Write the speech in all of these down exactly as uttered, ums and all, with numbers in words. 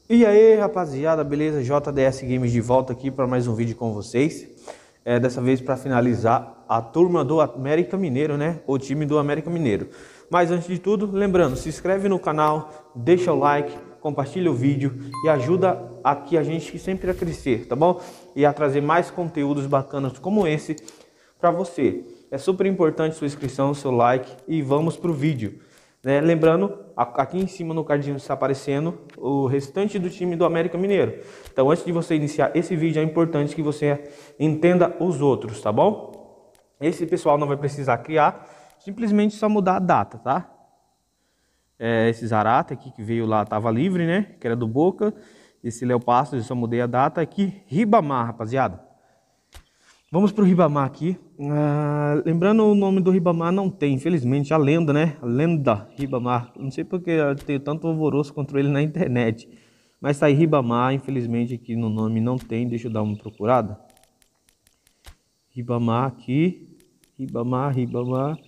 E aí, rapaziada, beleza? J D S Games de volta aqui para mais um vídeo com vocês. É, dessa vez para finalizar a turma do América Mineiro, né? O time do América Mineiro. Mas antes de tudo, lembrando, se inscreve no canal, deixa o like, compartilha o vídeo e ajuda aqui a gente sempre a crescer, tá bom? E a trazer mais conteúdos bacanas como esse para você. É super importante sua inscrição, seu like e vamos pro vídeo. Né? Lembrando, aqui em cima no cardinho está aparecendo o restante do time do América Mineiro. Então, antes de você iniciar esse vídeo, é importante que você entenda os outros, tá bom? Esse pessoal não vai precisar criar, simplesmente só mudar a data, tá? É, esse Zarate aqui que veio lá estava livre, né? Que era do Boca. Esse Léo Passos, eu só mudei a data aqui. Ribamar, rapaziada. Vamos pro Ribamar aqui. Ah, lembrando, o nome do Ribamar não tem, infelizmente, a lenda, né? A lenda Ribamar. Não sei porque eu tenho tanto alvoroço contra ele na internet. Mas tá aí Ribamar, infelizmente aqui no nome não tem. Deixa eu dar uma procurada. Ribamar aqui. Ribamar, Ribamar.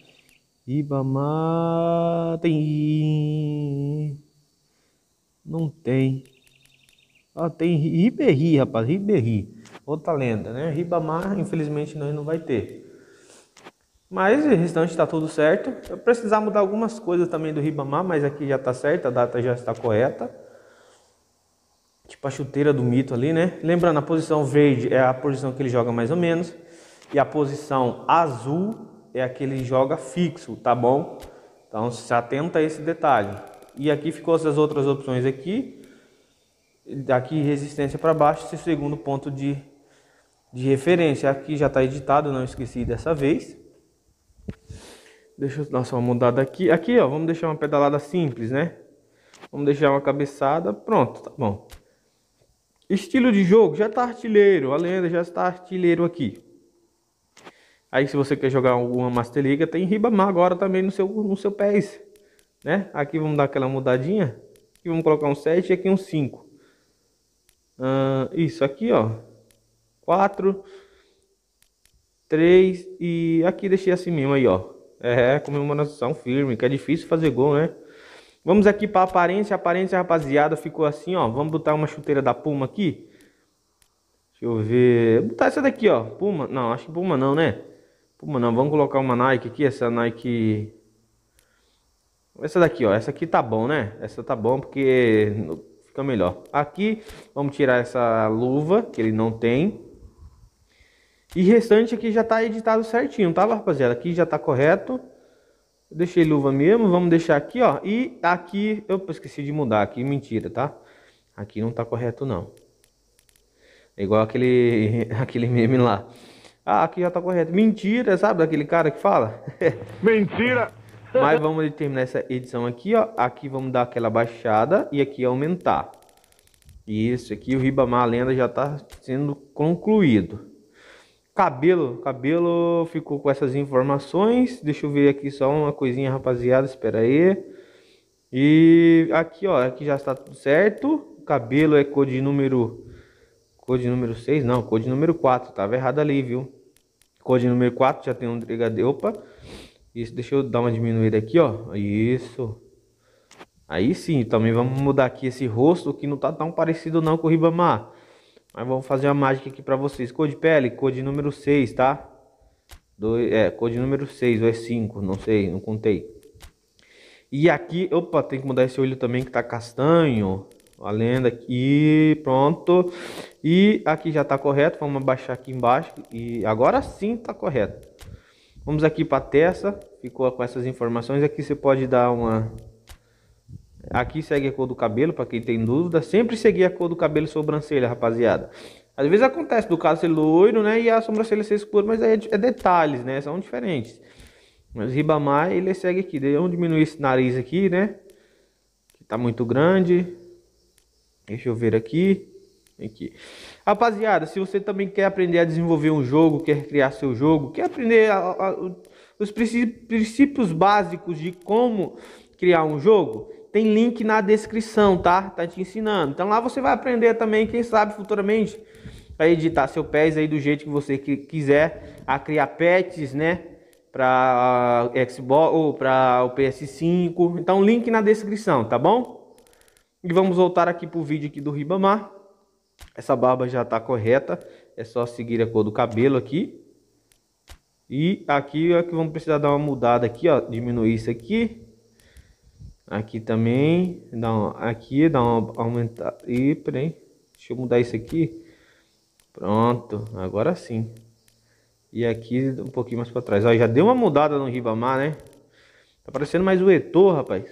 Ribamar. Tem. Não tem. Ah, tem Ribéry, rapaz. Ribéry. Outra lenda, né? Ribamar, infelizmente, nós não vai ter. Mas o restante está tudo certo. Eu precisar mudar algumas coisas também do Ribamar, mas aqui já está certo, a data já está correta. Tipo a chuteira do mito ali, né? Lembrando, a posição verde é a posição que ele joga mais ou menos. E a posição azul é a que ele joga fixo, tá bom? Então se atenta a esse detalhe. E aqui ficou essas outras opções aqui. Daqui resistência para baixo, esse segundo ponto de, de referência. Aqui já está editado, não esqueci dessa vez. Deixa eu dar só uma mudada aqui. Aqui, ó, vamos deixar uma pedalada simples, né? Vamos deixar uma cabeçada. Pronto, tá bom. Estilo de jogo, já está artilheiro. A lenda já está artilheiro aqui. Aí, se você quer jogar alguma Master Liga, tem Ribamar agora também no seu, no seu P E S. Né? Aqui vamos dar aquela mudadinha. Aqui vamos colocar um sete e aqui um cinco. Uh, isso aqui, ó. quatro, três e aqui deixei assim mesmo aí, ó. É, comemoração firme, que é difícil fazer gol, né? Vamos aqui para aparência. A aparência, rapaziada, ficou assim, ó. Vamos botar uma chuteira da Puma aqui. Deixa eu ver. Vou botar essa daqui, ó. Puma. Não, acho que Puma não, né? Puma não. Vamos colocar uma Nike aqui. Essa Nike. Essa daqui, ó. Essa aqui tá bom, né? Essa tá bom porque fica melhor. Aqui, vamos tirar essa luva que ele não tem. E restante aqui já tá editado certinho, tá, rapaziada? Aqui já tá correto. Eu deixei luva mesmo, vamos deixar aqui, ó. E aqui, eu esqueci de mudar aqui, mentira, tá? Aqui não tá correto, não. É igual aquele, aquele meme lá. Ah, aqui já tá correto. Mentira, sabe daquele cara que fala? Mentira! Mas vamos terminar essa edição aqui, ó. Aqui vamos dar aquela baixada e aqui aumentar. Isso, aqui o Ribamar, a lenda já tá sendo concluído. Cabelo, cabelo ficou com essas informações. Deixa eu ver aqui só uma coisinha, rapaziada. Espera aí. E aqui, ó, aqui já está tudo certo. O cabelo é cor de número cor de número seis, não, cor de número quatro. Tava errado ali, viu? Cor de número quatro já tem um brigadeiro. Opa. Isso, deixa eu dar uma diminuída aqui, ó. Isso. Aí sim, também vamos mudar aqui esse rosto que não tá tão parecido não com o Ribamar. Mas vamos fazer uma mágica aqui pra vocês. Cor de pele, cor de número seis, tá? Dois, é, cor de número seis ou é cinco, não sei, não contei. E aqui, opa, tem que mudar esse olho também que tá castanho. A lenda aqui, pronto. E aqui já tá correto, vamos abaixar aqui embaixo. E agora sim tá correto. Vamos aqui pra testa, ficou com essas informações. Aqui você pode dar uma... Aqui segue a cor do cabelo, para quem tem dúvida. Sempre seguir a cor do cabelo e sobrancelha, rapaziada. Às vezes acontece do caso ser loiro, né? E a sobrancelha ser escura, mas aí é detalhes, né? São diferentes. Mas Ribamar, ele segue aqui. Vamos diminuir esse nariz aqui, né? Que tá muito grande. Deixa eu ver aqui. Aqui. Rapaziada, se você também quer aprender a desenvolver um jogo, quer criar seu jogo, quer aprender a, a, os princípios básicos de como criar um jogo... Tem link na descrição, tá? Tá te ensinando. Então lá você vai aprender também, quem sabe futuramente, a editar seu P E S aí do jeito que você quiser, a criar patches, né? Para Xbox ou para o P S cinco. Então link na descrição, tá bom? E vamos voltar aqui pro vídeo aqui do Ribamar. Essa barba já tá correta. É só seguir a cor do cabelo aqui. E aqui é que vamos precisar dar uma mudada aqui, ó. Diminuir isso aqui. Aqui também. Dá uma, aqui, dá uma aumentar. E peraí. Deixa eu mudar isso aqui. Pronto. Agora sim. E aqui um pouquinho mais para trás. Ó, já deu uma mudada no Ribamar, né? Tá parecendo mais o Eto'o, rapaz.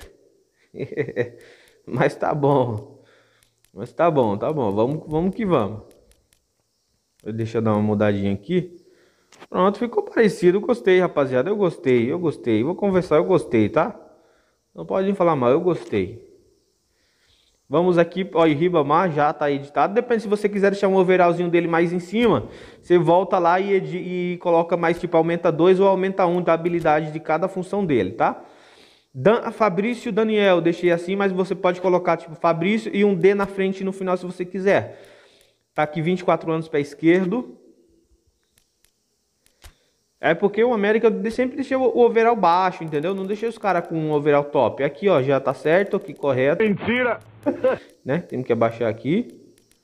Mas tá bom. Mas tá bom, tá bom. Vamos, vamos que vamos. Deixa eu dar uma mudadinha aqui. Pronto, ficou parecido. Gostei, rapaziada. Eu gostei, eu gostei. Vou conversar, eu gostei, tá? Não pode falar mal, eu gostei. Vamos aqui, ó, o Ribamar já tá editado. Depende, se você quiser deixar um overallzinho dele mais em cima, você volta lá e, e coloca mais, tipo, aumenta dois ou aumenta um da habilidade de cada função dele, tá? Dan, Fabrício Daniel, deixei assim, mas você pode colocar, tipo, Fabrício e um D na frente no final se você quiser. Tá aqui vinte e quatro anos pé esquerdo. É porque o América sempre deixei o overall baixo, entendeu? Não deixei os caras com um overall top. Aqui, ó, já tá certo, aqui correto. Mentira! Né? Temos que abaixar aqui.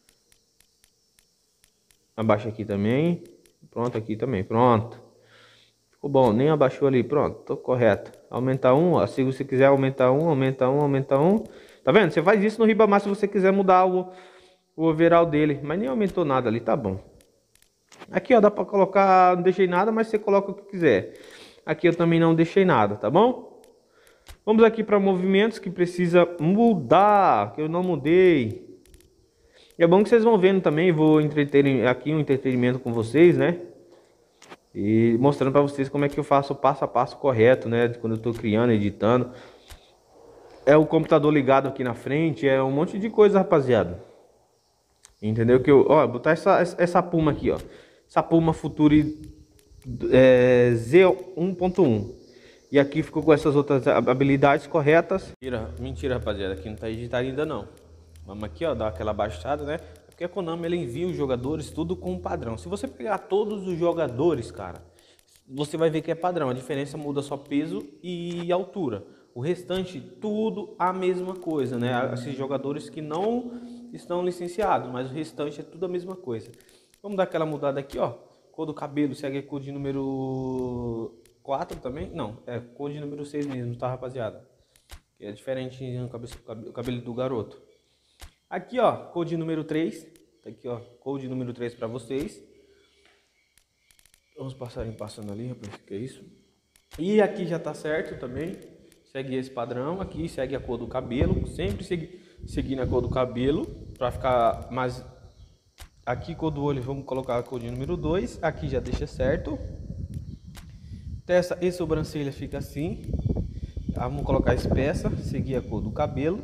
Abaixa aqui também. Pronto, aqui também. Pronto. Ficou bom, nem abaixou ali. Pronto, tô correto. Aumentar um, ó. Se você quiser aumentar um, aumenta um, aumenta um. Tá vendo? Você faz isso no Ribamar se você quiser mudar o, o overall dele. Mas nem aumentou nada ali, tá bom. Aqui, ó, dá pra colocar, não deixei nada, mas você coloca o que quiser. Aqui eu também não deixei nada, tá bom? Vamos aqui para movimentos que precisa mudar, que eu não mudei. E é bom que vocês vão vendo também, vou entreter aqui um entretenimento com vocês, né? E mostrando para vocês como é que eu faço o passo a passo correto, né? Quando eu tô criando, editando. É o computador ligado aqui na frente, é um monte de coisa, rapaziada. Entendeu? Que eu, ó, botar essa, essa Puma aqui, ó. Essa Puma Futuri é, Z um ponto um. E aqui ficou com essas outras habilidades corretas. Mentira, mentira, rapaziada. Aqui não tá editado ainda não. Vamos aqui, ó, dar aquela baixada, né? Porque a Konami, ela envia os jogadores tudo com padrão. Se você pegar todos os jogadores, cara, você vai ver que é padrão. A diferença muda só peso e altura. O restante, tudo a mesma coisa, né? Esses jogadores que não estão licenciados, mas o restante é tudo a mesma coisa. Vamos dar aquela mudada aqui, ó. Cor do cabelo segue a cor de número quatro também? Não, é cor de número seis mesmo, tá, rapaziada? Que é diferente o cabelo do garoto. Aqui, ó, cor de número três. Tá aqui, ó, cor de número três pra vocês. Vamos passar passando ali, rapaz, que é isso? E aqui já tá certo também. Segue esse padrão. Aqui segue a cor do cabelo. Sempre segui, seguindo a cor do cabelo. Pra ficar mais... Aqui, cor do olho, vamos colocar a cor de número dois. Aqui já deixa certo. Testa e sobrancelha fica assim. Vamos colocar espessa. Seguir a cor do cabelo.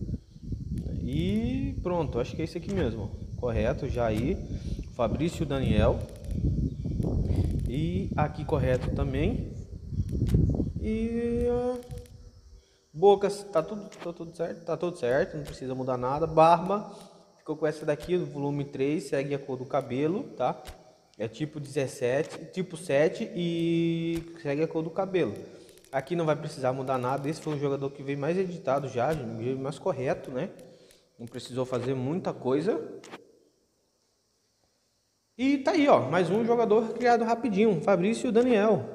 E pronto, acho que é isso aqui mesmo. Correto, já aí. Fabrício Daniel. E aqui correto também. E uh, bocas, tá tudo, tá tudo certo, tá tudo certo, não precisa mudar nada. Barba, ficou com essa daqui, do volume três, segue a cor do cabelo, tá? É tipo dezessete, tipo sete e segue a cor do cabelo. Aqui não vai precisar mudar nada. Esse foi um jogador que veio mais editado já, veio mais correto, né? Não precisou fazer muita coisa. E tá aí, ó, mais um jogador criado rapidinho, Fabrício Daniel.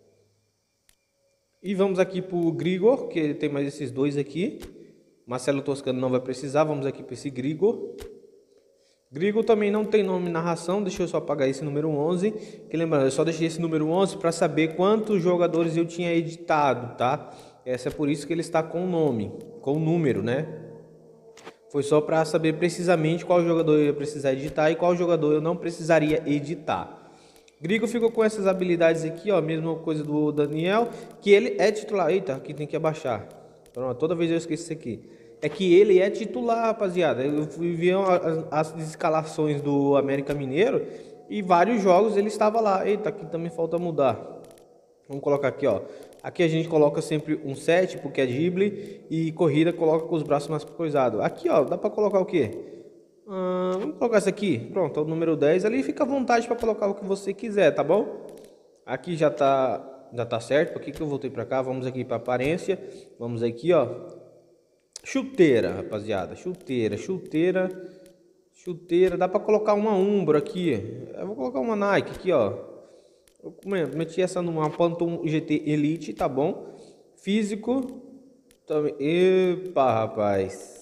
E vamos aqui pro Grigor, que tem mais esses dois aqui. Marcelo Toscano não vai precisar, vamos aqui para esse Grigor. Grigor também não tem nome na narração, deixa eu só apagar esse número onze. Que lembrando, eu só deixei esse número onze para saber quantos jogadores eu tinha editado, tá? Essa é por isso que ele está com o nome, com o número, né? Foi só para saber precisamente qual jogador eu ia precisar editar e qual jogador eu não precisaria editar. Grigor ficou com essas habilidades aqui, ó, mesma coisa do Daniel, que ele é titular. Eita, aqui tem que abaixar. Pronto, toda vez eu esqueço isso aqui. É que ele é titular, rapaziada. Eu fui ver as, as escalações do América Mineiro e vários jogos ele estava lá. Eita, aqui também falta mudar. Vamos colocar aqui, ó. Aqui a gente coloca sempre um sete, porque é drible, e corrida coloca com os braços mais coisados. Aqui, ó, dá para colocar o quê? Ah, vamos colocar esse aqui. Pronto, é o número dez. Ali fica à vontade para colocar o que você quiser, tá bom? Aqui já tá, já tá certo. Por que que eu voltei para cá? Vamos aqui para aparência. Vamos aqui, ó. Chuteira, rapaziada, chuteira, chuteira, chuteira, dá pra colocar uma Umbro aqui, eu vou colocar uma Nike aqui, ó, eu meti essa numa Phantom G T Elite, tá bom, físico, também, epa, rapaz,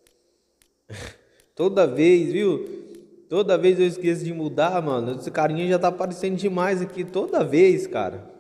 toda vez, viu, toda vez eu esqueço de mudar, mano, esse carinha já tá aparecendo demais aqui, toda vez, cara.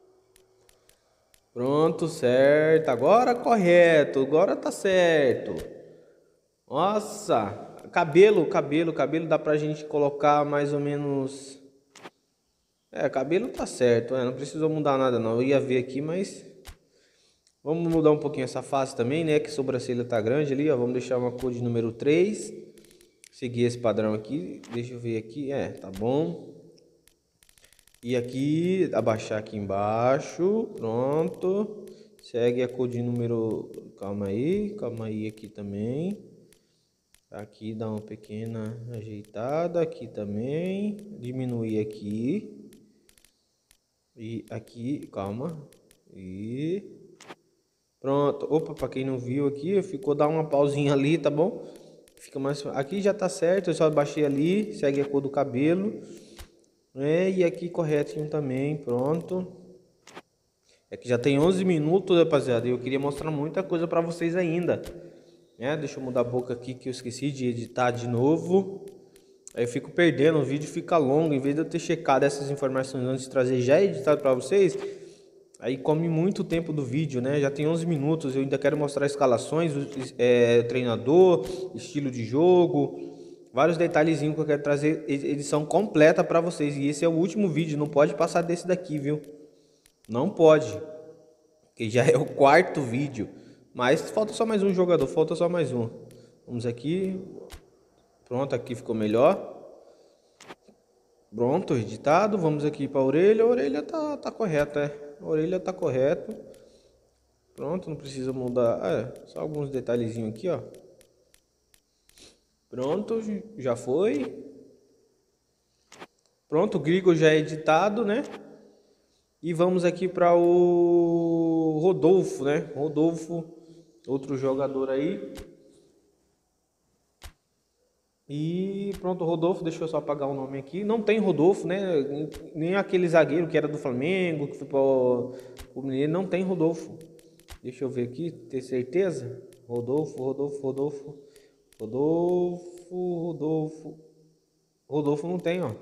Pronto, certo. Agora correto. Agora tá certo. Nossa, cabelo, cabelo, cabelo dá pra gente colocar mais ou menos. É, cabelo tá certo, é, não precisou mudar nada não. Eu ia ver aqui, mas vamos mudar um pouquinho essa face também, né? Que a sobrancelha tá grande ali, ó. Vamos deixar uma cor de número três. Seguir esse padrão aqui. Deixa eu ver aqui. É, tá bom. E aqui, abaixar aqui embaixo, pronto, segue a cor de número, calma aí, calma aí aqui também, aqui dá uma pequena ajeitada, aqui também, diminuir aqui, e aqui, calma, e pronto, opa, para quem não viu aqui, ficou dar uma pausinha ali, tá bom? Fica mais, aqui já tá certo, eu só baixei ali, segue a cor do cabelo. É, e aqui corretinho também, pronto. É que já tem onze minutos, rapaziada, e eu queria mostrar muita coisa pra vocês ainda. É, deixa eu mudar a boca aqui que eu esqueci de editar de novo. Aí eu fico perdendo, o vídeo fica longo. Em vez de eu ter checado essas informações antes de trazer já editado pra vocês, aí come muito tempo do vídeo, né? Já tem onze minutos, eu ainda quero mostrar escalações, é, treinador, estilo de jogo... Vários detalhezinhos que eu quero trazer edição completa para vocês. E esse é o último vídeo, não pode passar desse daqui, viu? Não pode. Que já é o quarto vídeo. Mas falta só mais um jogador, falta só mais um. Vamos aqui. Pronto, aqui ficou melhor. Pronto, editado. Vamos aqui para a orelha. A orelha tá, tá correta, é. A orelha tá correta. Pronto, não precisa mudar. É, só alguns detalhezinhos aqui, ó. Pronto, já foi. Pronto, o Grigo já é editado, né? E vamos aqui para o Rodolfo, né? Rodolfo, outro jogador aí. E pronto, Rodolfo, deixa eu só apagar o nome aqui. Não tem Rodolfo, né? Nem aquele zagueiro que era do Flamengo, que foi para o Mineiro, não tem Rodolfo. Deixa eu ver aqui, ter certeza? Rodolfo, Rodolfo, Rodolfo. Rodolfo, Rodolfo, Rodolfo não tem, ó.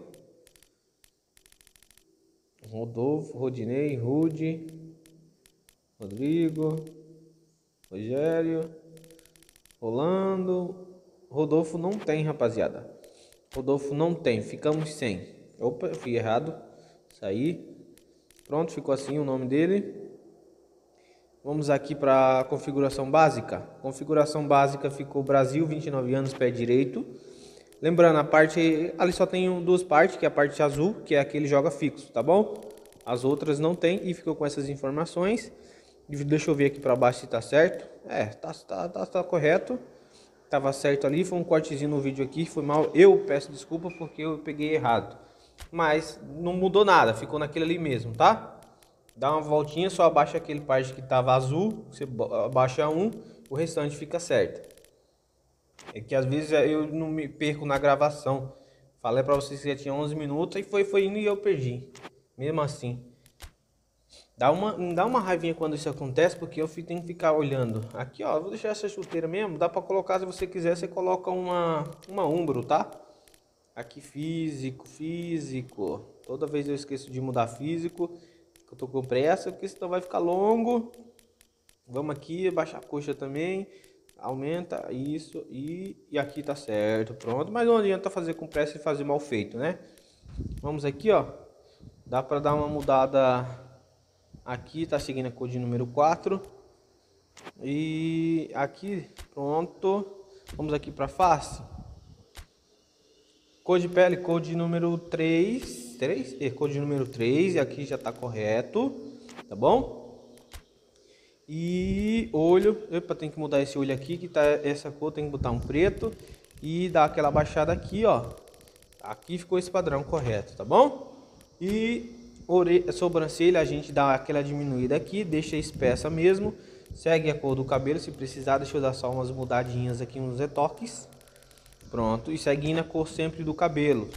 Rodolfo, Rodinei, Rude, Rodrigo, Rogério, Rolando. Rodolfo não tem, rapaziada. Rodolfo não tem, ficamos sem. Opa, eu fui errado. Saí. Pronto, ficou assim o nome dele. Vamos aqui para a configuração básica. Configuração básica ficou Brasil, vinte e nove anos, pé direito. Lembrando, a parte ali só tem duas partes, que é a parte azul, que é aquele joga fixo, tá bom? As outras não tem e ficou com essas informações. Deixa eu ver aqui para baixo se tá certo. É, tá, tá, tá, tá correto. Tava certo ali, foi um cortezinho no vídeo aqui, foi mal. Eu peço desculpa porque eu peguei errado. Mas não mudou nada, ficou naquele ali mesmo, tá? Dá uma voltinha, só abaixa aquele parte que estava azul, você abaixa um, o restante fica certo. É que às vezes eu não me perco na gravação. Falei para vocês que já tinha onze minutos e foi, foi indo e eu perdi. Mesmo assim. Dá uma, dá uma raivinha quando isso acontece, porque eu tenho que ficar olhando. Aqui, ó, vou deixar essa chuteira mesmo. Dá para colocar, se você quiser, você coloca uma, uma Umbro, tá? Aqui físico, físico. Toda vez eu esqueço de mudar físico. Eu tô com pressa, porque senão vai ficar longo. Vamos aqui, baixar a coxa também. Aumenta isso e, e aqui tá certo, pronto. Mas não adianta fazer com pressa e fazer mal feito, né? Vamos aqui, ó. Dá pra dar uma mudada aqui, tá seguindo a cor de número quatro. E aqui, pronto. Vamos aqui pra face. Cor de pele, cor de número três. três? É, cor de número três. E aqui já tá correto. Tá bom? E olho. Epa, tem que mudar esse olho aqui. Que tá essa cor, tem que botar um preto. E dar aquela baixada aqui, ó. Aqui ficou esse padrão correto, tá bom? E orelha, sobrancelha, a gente dá aquela diminuída aqui. Deixa espessa mesmo. Segue a cor do cabelo, se precisar, deixa eu dar só umas mudadinhas aqui, uns retoques. Pronto, e seguindo a cor sempre do cabelo.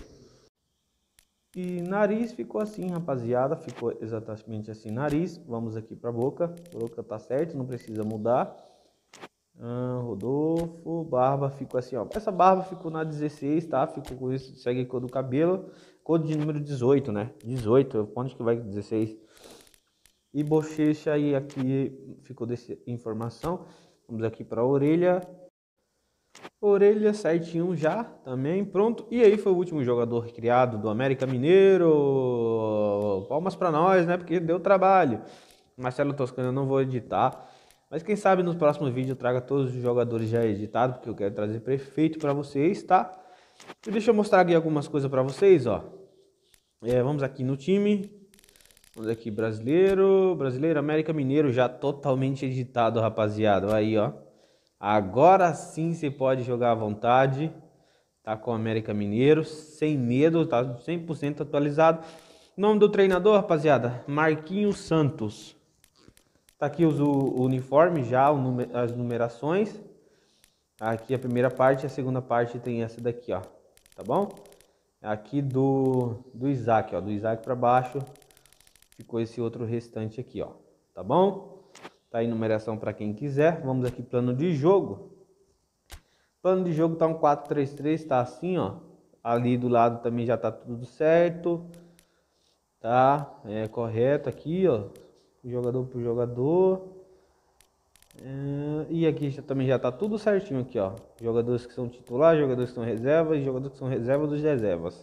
E nariz ficou assim, rapaziada, ficou exatamente assim nariz. Vamos aqui pra boca, a boca tá certo, não precisa mudar. Ah, Rodolfo, barba ficou assim, ó. Essa barba ficou na dezesseis, tá? Ficou com isso, segue a cor do cabelo. Cor de número dezoito, né? dezoito, onde que vai dezesseis? E bochecha aí, aqui ficou dessa informação. Vamos aqui para a orelha. Orelha certinho já, também, pronto. E aí foi o último jogador criado do América Mineiro. Palmas para nós, né? Porque deu trabalho. Marcelo Toscano eu não vou editar. Mas quem sabe nos próximos vídeos eu traga todos os jogadores já editados, porque eu quero trazer perfeito para vocês, tá? E deixa eu mostrar aqui algumas coisas para vocês, ó. É, vamos aqui no time. Vamos aqui, brasileiro, brasileiro, América Mineiro, já totalmente editado, rapaziada. Aí, ó. Agora sim você pode jogar à vontade. Tá com o América Mineiro, sem medo, tá cem por cento atualizado. Nome do treinador, rapaziada, Marquinhos Santos. Tá aqui os, o uniforme já, o numer, as numerações. Aqui a primeira parte, a segunda parte tem essa daqui, ó. Tá bom? Aqui do, do Isaac, ó. Do Isaac para baixo ficou esse outro restante aqui, ó. Tá bom? Tá aí numeração para quem quiser. Vamos aqui, plano de jogo. Plano de jogo tá um quatro três três, tá assim, ó. Ali do lado também já tá tudo certo. Tá? É correto aqui, ó. Jogador por jogador. É, e aqui já, também já tá tudo certinho aqui, ó. Jogadores que são titular, jogadores que são reservas e jogadores que são reservas dos reservas.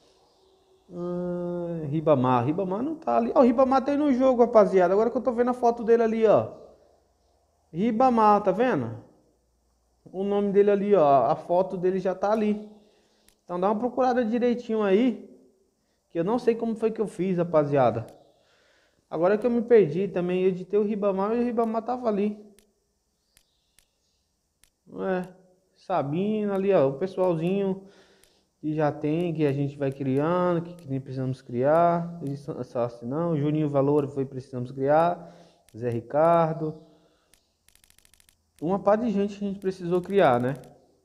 Ah, Ribamar, Ribamar não tá ali. Ó, o Ribamar tem no jogo, rapaziada. Agora que eu tô vendo a foto dele ali, ó. Ribamar, tá vendo? O nome dele ali, ó. A foto dele já tá ali. Então dá uma procurada direitinho aí. Que eu não sei como foi que eu fiz, rapaziada. Agora que eu me perdi também, editei o Ribamar e o Ribamar tava ali. É, Sabina ali, ó, o pessoalzinho que já tem, que a gente vai criando, que, que nem precisamos criar. Só assim não, Juninho Valor foi precisamos criar, Zé Ricardo. Uma par de gente que a gente precisou criar, né?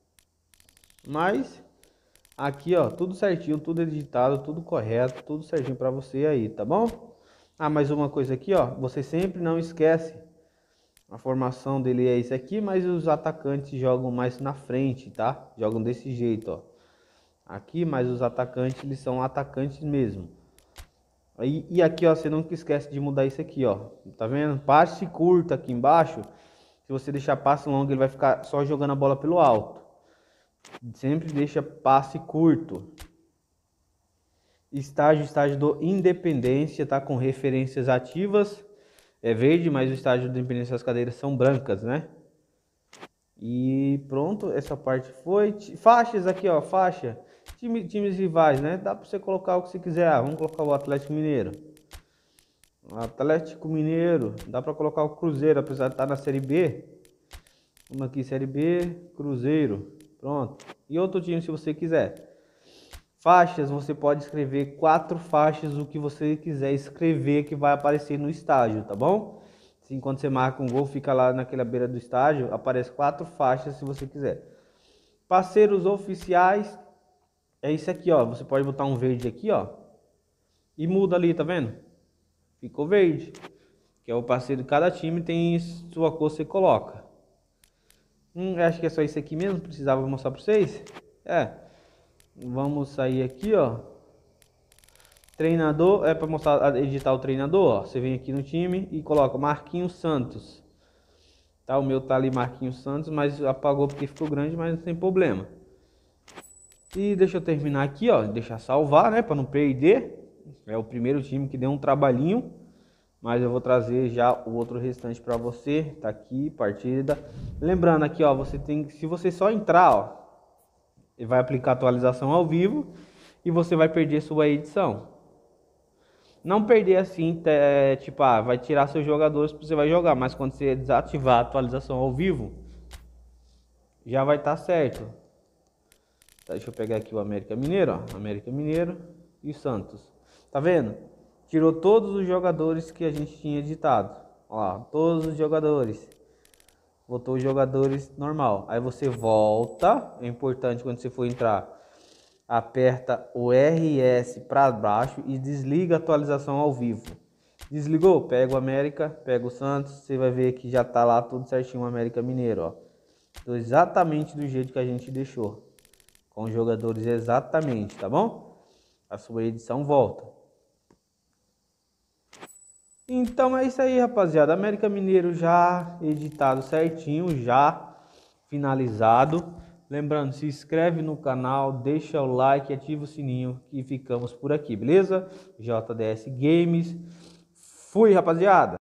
Mas aqui, ó, tudo certinho, tudo editado, tudo correto, tudo certinho pra você aí, tá bom? Ah, mais uma coisa aqui, ó, você sempre não esquece. A formação dele é isso aqui, mas os atacantes jogam mais na frente, tá? Jogam desse jeito, ó. Aqui, mas os atacantes, eles são atacantes mesmo. Aí, e aqui, ó, você nunca esquece de mudar isso aqui, ó. Tá vendo? Passe curto aqui embaixo. Se você deixar passe longo, ele vai ficar só jogando a bola pelo alto. Sempre deixa passe curto. Estágio, estágio do Independência, tá? Com referências ativas. É verde, mas o estágio de independência das cadeiras são brancas, né? E pronto, essa parte foi. Faixas aqui, ó, faixa. Time, times rivais, né? Dá pra você colocar o que você quiser. Ah, vamos colocar o Atlético Mineiro. Atlético Mineiro. Dá pra colocar o Cruzeiro, apesar de estar na Série B. Vamos aqui, Série B, Cruzeiro. Pronto. E outro time se você quiser. Faixas, você pode escrever quatro faixas, o que você quiser escrever que vai aparecer no estágio, tá bom? Assim, quando você marca um gol, fica lá naquela beira do estágio, aparece quatro faixas se você quiser. Parceiros oficiais, é isso aqui, ó. Você pode botar um verde aqui, ó. E muda ali, tá vendo? Ficou verde. Que é o parceiro de cada time, tem sua cor, você coloca. Hum, acho que é só isso aqui mesmo, precisava mostrar pra vocês. É. Vamos sair aqui, ó. Treinador, é para mostrar, editar o treinador, ó. Você vem aqui no time e coloca Marquinhos Santos. Tá, o meu tá ali Marquinhos Santos, mas apagou porque ficou grande, mas não tem problema. E deixa eu terminar aqui, ó, deixar salvar, né, para não perder. É o primeiro time que deu um trabalhinho, mas eu vou trazer já o outro restante para você. Tá aqui, partida. Lembrando aqui, ó, você tem, se você só entrar, ó, ele vai aplicar atualização ao vivo e você vai perder sua edição. Não perder assim, é, tipo, ah, vai tirar seus jogadores para você vai jogar, mas quando você desativar a atualização ao vivo, já vai estar tá certo. Tá, deixa eu pegar aqui o América Mineiro, ó, América Mineiro e o Santos. Tá vendo? Tirou todos os jogadores que a gente tinha editado. Ó lá, todos os jogadores. Botou os jogadores normal. Aí você volta. É importante quando você for entrar, aperta o R S para baixo e desliga a atualização ao vivo. Desligou? Pega o América, pega o Santos. Você vai ver que já tá lá tudo certinho o América Mineiro, ó. Tô exatamente do jeito que a gente deixou. Com os jogadores exatamente, tá bom? A sua edição volta. Então é isso aí, rapaziada. América Mineiro já editado certinho, já finalizado. Lembrando, se inscreve no canal, deixa o like, ativa o sininho que ficamos por aqui, beleza? J D S Games. Fui, rapaziada!